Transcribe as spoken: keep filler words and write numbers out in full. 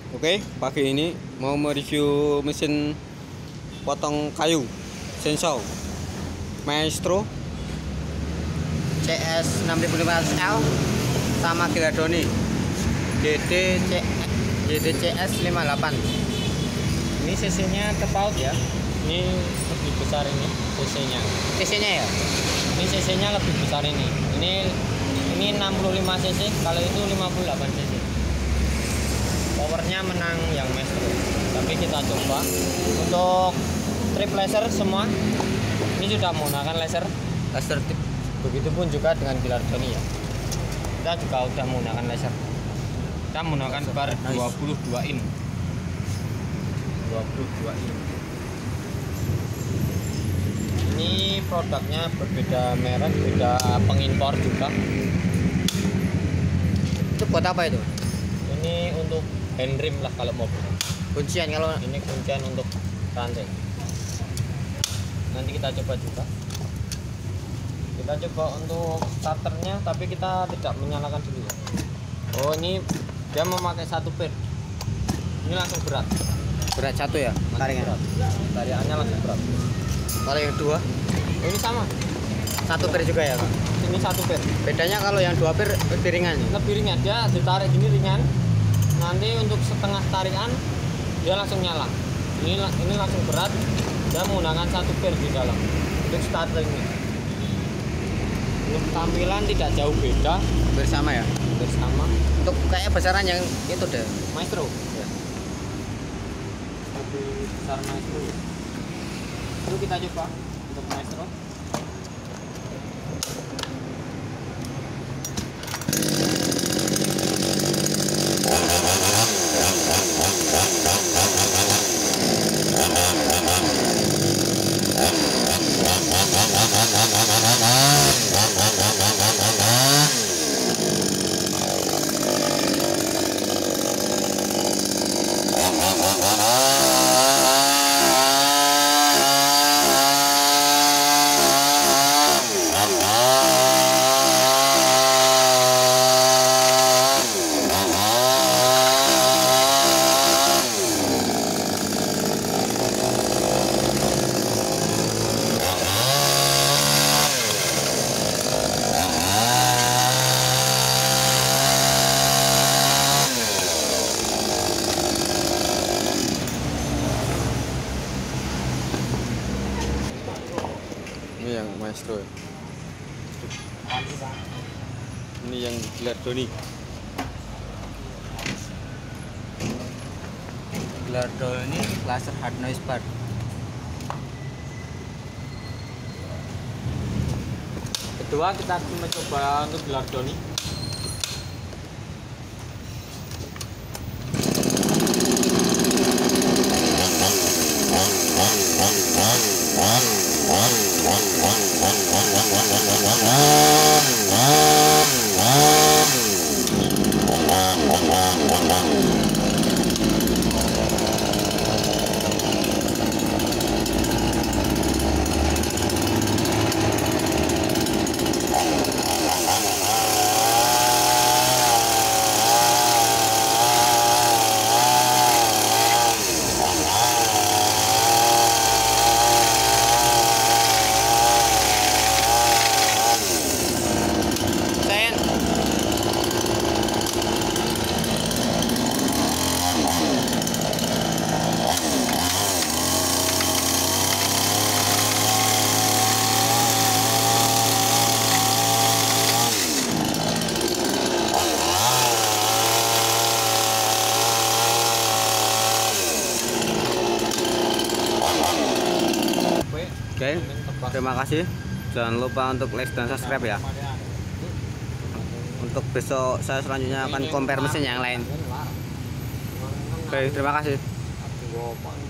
Oke, pagi ini mau mereview mesin potong kayu Sensao Maestro C S enam ribu lima ratus L sama Ghirardelli G D C S lima puluh delapan. Ini cc-nya terpaut ya. Ini lebih besar ini cc-nya. Cc-nya ya? Ini cc-nya lebih besar ini. Ini ini enam puluh lima cc, kalau itu lima puluh delapan cc. Powernya menang yang Maestro. Tapi kita coba untuk trip laser semua. Ini sudah menggunakan laser. Laser tip. Begitupun juga dengan Ghirardelli ya. Kita juga sudah menggunakan laser. Kita menggunakan bar dua puluh dua in. dua puluh dua in. Ini produknya berbeda merek, beda pengimpor juga. Itu buat apa itu? Ini untuk hand rim lah kalau mobil. Kuncian kalau Ini kuncian untuk rantai. Nanti kita coba juga. Kita coba untuk starternya, tapi kita tidak menyalakan dulu. Oh, ini dia memakai satu pin. Ini langsung berat. berat satu ya? Taringan. Tariannya langsung berat. Kalau yang dua? Oh, ini sama. Satu pir juga ya, Kak? Ini satu pin. Bedanya kalau yang dua pir lebih ringan. Lebih ringan, dia ditarik gini ringan. Nanti untuk setengah tarikan dia langsung nyala. Ini ini langsung berat. Dia menggunakan satu pir di dalam untuk starter ini. Untuk tampilan tidak jauh beda, Bersama ya? bersama Untuk kayak besaran yang itu deh. Maestro. Ya. Lebih besar Maestro. Itu kita coba untuk Maestro. Ini yang Maestro ya? Ini yang Ghirardelli. Ghirardelli ini laser hard noise bar. Kedua kita mencoba untuk Ghirardelli. Oke, terima kasih. Jangan lupa untuk like dan subscribe ya. Untuk besok saya selanjutnya akan compare mesin yang lain. Oke, terima kasih.